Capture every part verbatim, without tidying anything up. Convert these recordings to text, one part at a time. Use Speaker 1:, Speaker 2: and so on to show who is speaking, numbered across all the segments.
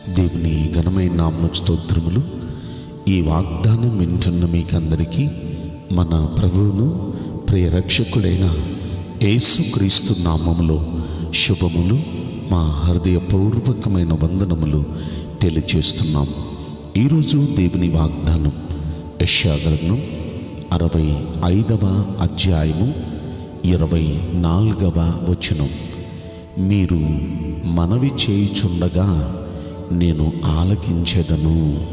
Speaker 1: దేవుని ఘనమైన నామమునకు స్తోత్రములు. ఈ వాగ్దానం వింటున్న మీకందరికీ మన ప్రభువును ప్రియ రక్షకుడైన యేసుక్రీస్తు నామములో శుభములు, మా హృదయపూర్వకమైన వందనములు తెలియచేస్తున్నాం. ఈరోజు దేవుని వాగ్దానం యెషయా గ్రంథం అరవై ఐదవ అధ్యాయము ఇరవై నాలుగవ వచనం. మీరు మనవి చేయుచుండగా నేను ఆలకించెదను.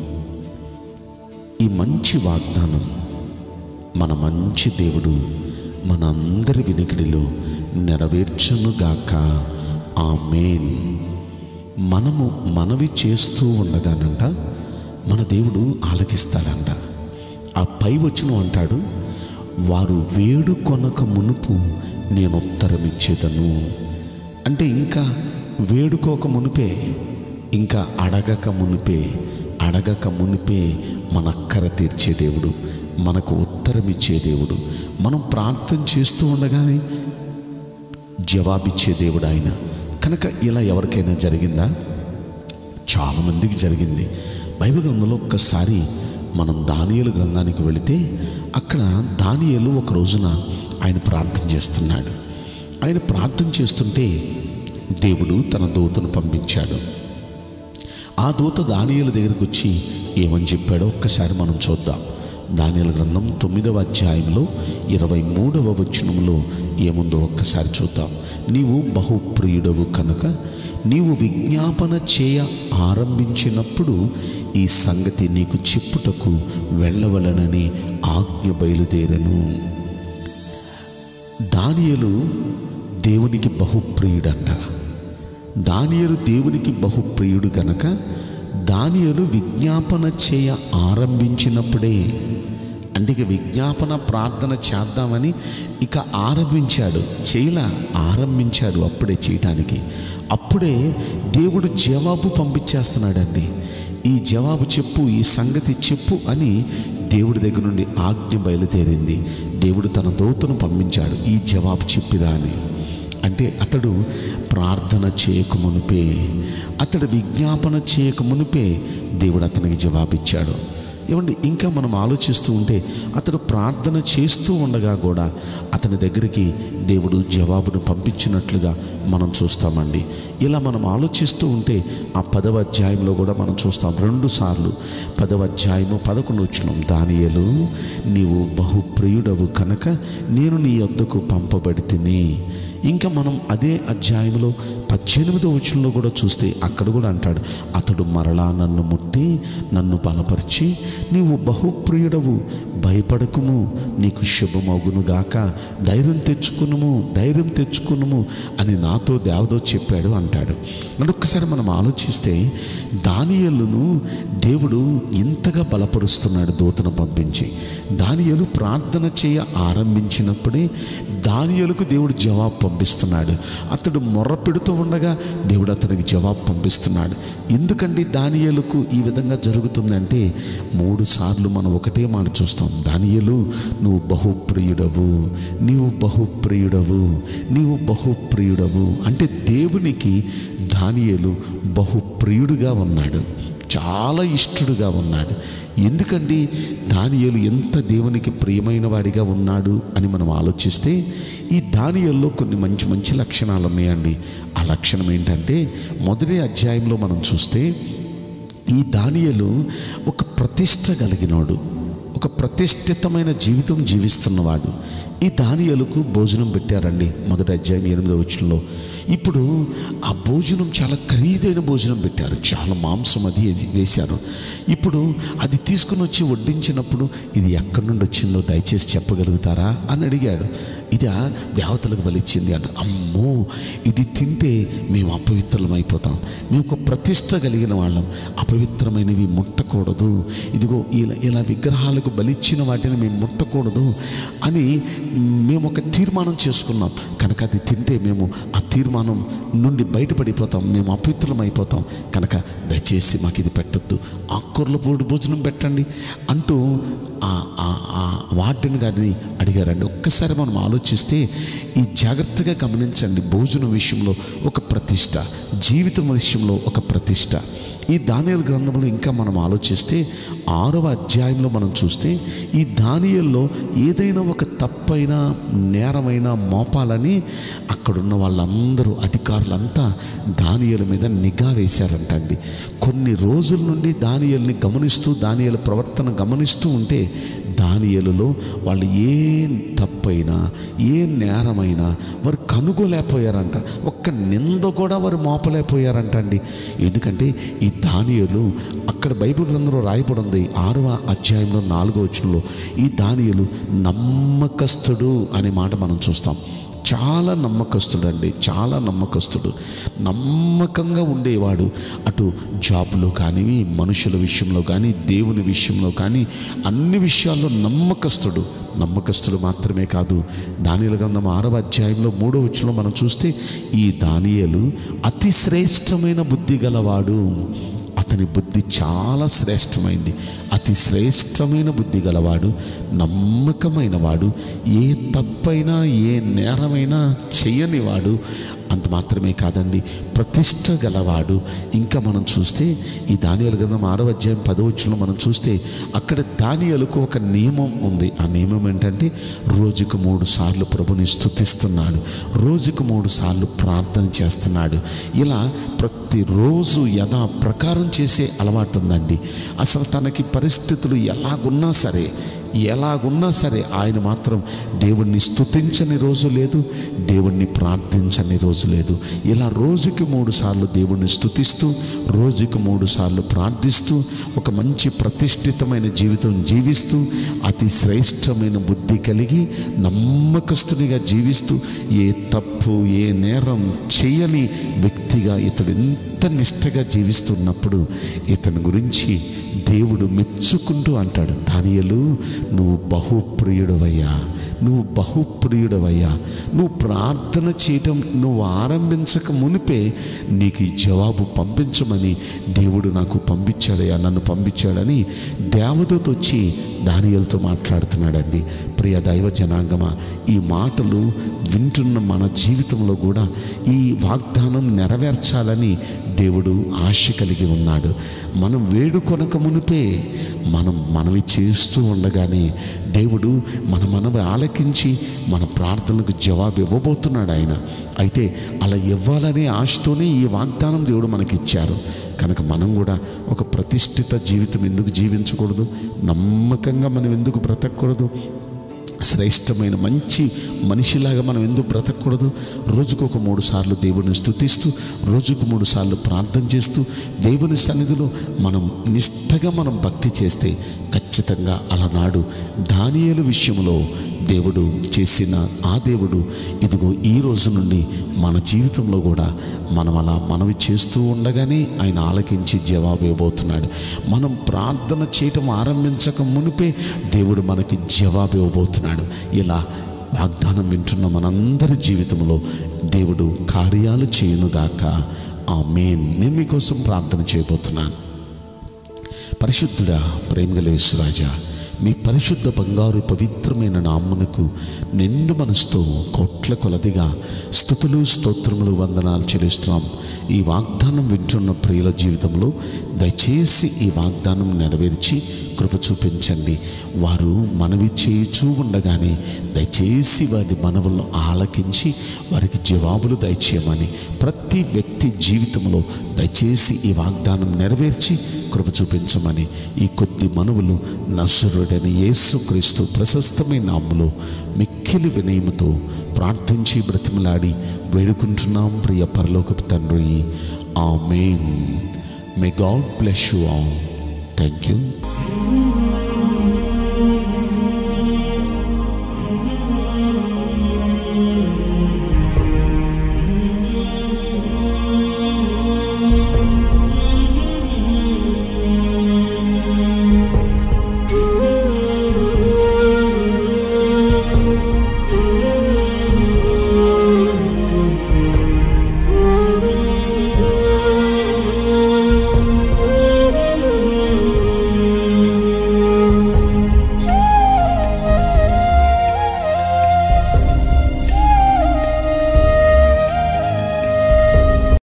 Speaker 1: ఈ మంచి వాగ్దానం మన మంచి దేవుడు మనందరి వినికిడిలో నెరవేర్చునుగాక. ఆమేన్. మనము మనవి చేస్తూ ఉండగానంట మన దేవుడు ఆలకిస్తాడంట. ఆ పై వచనం అంటాడు, వారు వేడుకొనక మునుపు నేను ఉత్తరం ఇచ్చేదను. అంటే ఇంకా వేడుకోక మునిపే, ఇంకా అడగక మునిపే అడగక మునిపే మన అక్కర తీర్చే దేవుడు, మనకు ఉత్తరం ఇచ్చే దేవుడు, మనం ప్రార్థన చేస్తూ ఉండగానే జవాబిచ్చే దేవుడు ఆయన. కనుక ఇలా ఎవరికైనా జరిగిందా? చాలామందికి జరిగింది. బైబిల్ గ్రంథంలో ఒక్కసారి మనం దానియేలు గ్రంథానికి వెళితే అక్కడ దానియేలు ఒక రోజున ఆయన ప్రార్థన చేస్తున్నాడు. ఆయన ప్రార్థన చేస్తుంటే దేవుడు తన దూతను పంపించాడు. ఆ దూత దానియేలు దగ్గరికి వచ్చి ఏమని చెప్పాడో ఒక్కసారి మనం చూద్దాం. దానియేలు గ్రంథం తొమ్మిదవ అధ్యాయంలో ఇరవై మూడవ వచనంలో ఏముందో ఒక్కసారి చూద్దాం. నీవు బహుప్రియుడవు కనుక నీవు విజ్ఞాపన చేయ ఆరంభించినప్పుడు ఈ సంగతి నీకు చెప్పుటకు వెళ్ళవలనని ఆజ్ఞ బయలుదేరను. దానియేలు దేవునికి బహుప్రియుడంట. దానియేలు దేవునికి బహుప్రియుడు కనుక దానియేలు విజ్ఞాపన చేయ ఆరంభించినప్పుడే, అంటే ఇక విజ్ఞాపన ప్రార్థన చేద్దామని ఇక ఆరంభించాడు, చేయలా ఆరంభించాడు అప్పుడే చేయటానికి. అప్పుడే దేవుడు జవాబు పంపించేస్తున్నాడండి. ఈ జవాబు చెప్పు, ఈ సంగతి చెప్పు అని దేవుడి దగ్గర నుండి ఆజ్ఞ బయలుదేరింది. దేవుడు తన దూతను పంపించాడు, ఈ జవాబు చెప్పిరా అని. అంటే అతడు ప్రార్థన చేయక మునిపే, అతడు విజ్ఞాపన చేయక మునిపే దేవుడు అతనికి జవాబిచ్చాడు. ఏమండి, ఇంకా మనం ఆలోచిస్తూ ఉంటే అతడు ప్రార్థన చేస్తూ ఉండగా కూడా అతని దగ్గరికి దేవుడు జవాబును పంపించినట్లుగా మనం చూస్తామండి. ఇలా మనం ఆలోచిస్తూ ఉంటే ఆ పదవ అధ్యాయంలో కూడా మనం చూస్తాం. రెండు సార్లు పదవ అధ్యాయము పదకొండు వచనం, దానియేలు నీవు బహుప్రియుడవు కనుక నేను నీ యొద్దకు పంపబడితిని. ఇంకా మనం అదే అధ్యాయంలో పద్దెనిమిదో వచనంలో కూడా చూస్తే అక్కడ కూడా అంటాడు, అతడు మరలా నన్ను ముట్టి నన్ను బలపరిచి నీవు బహుప్రియుడవు, భయపడకుము, నీకు శుభమగునుగాక, ధైర్యం తెచ్చుకునుము ధైర్యం తెచ్చుకునుము అని నాతో దేవదో చెప్పాడు అంటాడు. అంటే ఒక్కసారి మనం ఆలోచిస్తే దానియేలును దేవుడు ఇంతగా బలపరుస్తున్నాడు దూతను పంపించి. దానియేలు ప్రార్థన చేయ ఆరంభించినప్పుడే దానియేలుకు దేవుడు జవాబు పంపిస్తున్నాడు. అతడు మొర్ర పెడుతూ ఉండగా దేవుడు అతనికి జవాబు పంపిస్తున్నాడు. ఎందుకండి దానియేలుకు ఈ విధంగా జరుగుతుందంటే మూడు సార్లు మనం ఒకటే మాట చూస్తాం, దానియేలు నువ్వు బహుప్రియుడవు, నీవు బహుప్రియుడవు, నీవు బహుప్రియుడవు. అంటే దేవునికి దానియేలు బహుప్రియుడుగా ఉన్నాడు, చాలా ఇష్టడుగా ఉన్నాడు. ఎందుకండి దానియేలు ఎంత దేవునికి ప్రియమైన వాడిగా ఉన్నాడు అని మనం ఆలోచిస్తే ఈ దానియేలులో కొన్ని మంచి మంచి లక్షణాలు ఉన్నాయండి. ఆ లక్షణం ఏంటంటే మొదటి అధ్యాయంలో మనం చూస్తే ఈ దానియేలు ఒక ప్రతిష్ట కలిగినవాడు, ఒక ప్రతిష్ఠితమైన జీవితం జీవిస్తున్నవాడు. ఈ దానియేలుకు భోజనం పెట్టారండి మొదటి అధ్యాయం ఎనిమిదవ వచనంలో. ఇప్పుడు ఆ భోజనం చాలా ఖరీదైన భోజనం పెట్టారు, చాలా మాంసం అది వేశారు. ఇప్పుడు అది తీసుకుని వచ్చి వడ్డించినప్పుడు ఇది ఎక్కడి నుండి వచ్చిందో దయచేసి చెప్పగలుగుతారా అని అడిగాడు. ఇది దేవతలకు బలిచ్చింది అంట. అమ్మో, ఇది తింటే మేము అపవిత్రం అయిపోతాం, మేము ఒక ప్రతిష్ట కలిగిన వాళ్ళం, అపవిత్రమైనవి ముట్టకూడదు, ఇదిగో ఇలా ఇలా విగ్రహాలకు బలిచ్చిన వాటిని మేము ముట్టకూడదు అని మేము ఒక తీర్మానం చేసుకున్నాం. కనుక అది తింటే మేము ఆ తీర్మానం నుండి బయటపడిపోతాం, మేము అపవిత్రం అయిపోతాం, కనుక దయచేసి మాకు ఇది పెట్టద్దు, ఆకుకూరల పొడి భోజనం పెట్టండి అంటూ వాటిని గారిని అడిగారండి. ఒక్కసారి మనం ఆలోచిస్తే ఈ జాగ్రత్తగా గమనించండి. భోజనం విషయంలో ఒక ప్రతిష్ట, జీవితం విషయంలో ఒక ప్రతిష్ట. ఈ దానియేలు గ్రంథంలో ఇంకా మనం ఆలోచిస్తే ఆరవ అధ్యాయంలో మనం చూస్తే ఈ దానియేలులో ఏదైనా ఒక తప్పైన నేరమైన మోపాలని అక్కడున్న వాళ్ళందరూ అధికారులంతా దానియేలు మీద నిఘా వేశారంటండి. కొన్ని రోజుల నుండి దానియేలుని గమనిస్తూ దానియేలు ప్రవర్తన గమనిస్తూ ఉంటే దానియేలులో వాళ్ళు ఏ తప్పైనా ఏ నేరమైనా వారు కనుగోలేకపోయారంట. ఒక్క నింద కూడా వారు మోపలేకపోయారంట అండి. ఎందుకంటే ఈ దానియేలు అక్కడ బైబిల్ గ్రంథంలో రాయబడి ఉంది ఆరవ అధ్యాయంలో నాలుగో వచనంలో ఈ దానియేలు నమ్మకస్తుడు అనే మాట మనం చూస్తాం. చాలా నమ్మకస్తుడు అండి, చాలా నమ్మకస్తుడు, నమ్మకంగా ఉండేవాడు. అటు జాబ్లో కానీ, మనుషుల విషయంలో కానీ, దేవుని విషయంలో కానీ, అన్ని విషయాల్లో నమ్మకస్తుడు. నమ్మకస్తుడు మాత్రమే కాదు, దానియేలు గ్రంథం ఆరవ అధ్యాయంలో మూడో వచనంలో మనం చూస్తే ఈ దానియేలు అతి శ్రేష్టమైన బుద్ధి గలవాడు. అతని బుద్ధి చాలా శ్రేష్టమైంది, అతి శ్రేష్టమైన బుద్ధి గలవాడు, నమ్మకమైన వాడు, ఏ తప్పైనా ఏ నేరమైనా చెయ్యనివాడు. అంత మాత్రమే కాదండి, ప్రతిష్ట గలవాడు. ఇంకా మనం చూస్తే ఈ దానియేలు గ్రంథం ఆరవ అధ్యాయం పదో వచనంలో మనం చూస్తే అక్కడ దానియేలుకు ఒక నియమం ఉంది. ఆ నియమం ఏంటంటే రోజుకు మూడు సార్లు ప్రభుని స్తుతిస్తున్నాడు, రోజుకు మూడు సార్లు ప్రార్థన చేస్తున్నాడు. ఇలా ప్రతిరోజు యథా ప్రకారం చేసే అలవాటు ఉందండి. అసలు తనకి పరిస్థితులు ఎలాగున్నా సరే ఎలాగున్నా సరే ఆయన మాత్రం దేవుణ్ణి స్తుతించని రోజు లేదు, దేవుణ్ణి ప్రార్థించని రోజు లేదు. ఇలా రోజుకి మూడు సార్లు దేవుణ్ణి స్తుతిస్తూ, రోజుకి మూడు సార్లు ప్రార్థిస్తూ, ఒక మంచి ప్రతిష్ఠితమైన జీవితం జీవిస్తూ, అతి శ్రేష్టమైన బుద్ధి కలిగి నమ్మకస్తునిగా జీవిస్తూ, ఏ తప్పు ఏ నేరం చేయని వ్యక్తిగా ఇతడు ఎంత నిష్ఠగా జీవిస్తున్నప్పుడు ఇతని గురించి దేవుడు మెచ్చుకుంటూ అంటాడు, దానియేలు నువ్వు బహుప్రియుడవయ్యా, నువ్వు బహుప్రియుడవయ్యా, నువ్వు ప్రార్థన చేయటం నువ్వు ఆరంభించక మునిపే నీకు ఈ జవాబు పంపించమని దేవుడు నాకు పంపించాడయ్యా, నన్ను పంపించాడని దేవదూత వచ్చి దానియేలుతో మాట్లాడుతున్నాడండి. ప్రియ దైవ జనాంగమా, ఈ మాటలు వింటున్న మన జీవితంలో కూడా ఈ వాగ్దానం నెరవేర్చాలని దేవుడు ఆశ కలిగి ఉన్నాడు. మనం వేడుకొనక మునిపే మనం మనవి చేస్తూ ఉండగానే దేవుడు మన మనవి ఆలకించి మన ప్రార్థనలకు జవాబు ఇవ్వబోతున్నాడు ఆయన. అయితే అలా ఇవ్వాలనే ఆశతోనే ఈ వాగ్దానం దేవుడు మనకి ఇచ్చారు. కనుక మనం కూడా ఒక ప్రతిష్ఠిత జీవితం ఎందుకు జీవించకూడదు? నమ్మకంగా మనం ఎందుకు బ్రతకూడదు? శ్రేష్టమైన మంచి మనిషిలాగా మనం ఎందుకు బ్రతకూడదు? రోజుకు ఒక మూడు సార్లు దేవుని స్తుతిస్తూ, రోజుకు మూడు సార్లు ప్రార్థన చేస్తూ, దేవుని సన్నిధిలో మనం నిష్ఠగా మనం భక్తి చేస్తే ఖచ్చితంగా అలనాడు దానియేలు విషయంలో దేవుడు చేసిన ఆ దేవుడు ఇదిగో ఈ రోజు నుండి మన జీవితంలో కూడా మనం అలా మనవి చేస్తూ ఉండగానే ఆయన ఆలకించి జవాబు ఇవ్వబోతున్నాడు. మనం ప్రార్థన చేయటం ఆరంభించక మునిపే దేవుడు మనకి జవాబు ఇవ్వబోతున్నాడు. ఇలా వాగ్దానం వింటున్న మనందరి జీవితంలో దేవుడు కార్యాలు చేయునుగాక. ఆమేన్. నేను మీకోసం ప్రార్థన చేయబోతున్నాను. పరిశుద్ధుడా, ప్రేమగల యేసురాజా, మీ పరిశుద్ధ బంగారు పవిత్రమైన నామమునకు నిండు మనసుతో కోట్ల కొలదిగా స్తుతులు స్తోత్రములు వందనాలు చెల్లిస్తున్నాం. ఈ వాగ్దానం వింటున్న ప్రియుల జీవితంలో దయచేసి ఈ వాగ్దానం నెరవేర్చి కృప చూపించండి. వారు మనవి చేయుచూ ఉండగానే దయచేసి వారి మనవులను ఆలకించి వారికి జవాబులు దయచేయమని ప్రతి వ్యక్తి జీవితంలో దయచేసి ఈ వాగ్దానం నెరవేర్చి కృప చూపించమని ఈ కొద్ది మనవులు నజరేయుడైన యేసుక్రీస్తు ప్రశస్తమైన నామములో మిక్కిలి వినయముతో ప్రార్థించి బ్రతిమలాడి వేడుకుంటున్నాం ప్రియ పరలోకపు తండ్రి. Amen. May God bless you all. Thank you.